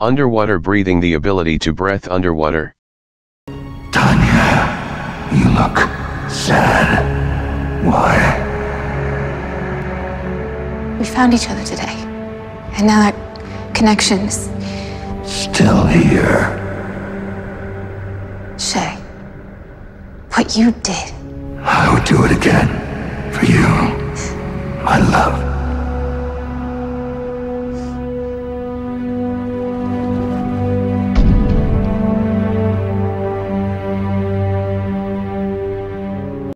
Underwater breathing, the ability to breathe underwater. Tanya, you look sad. Why? We found each other today. And now that connection's still here. Shay, what you did. I would do it again. For you. My love.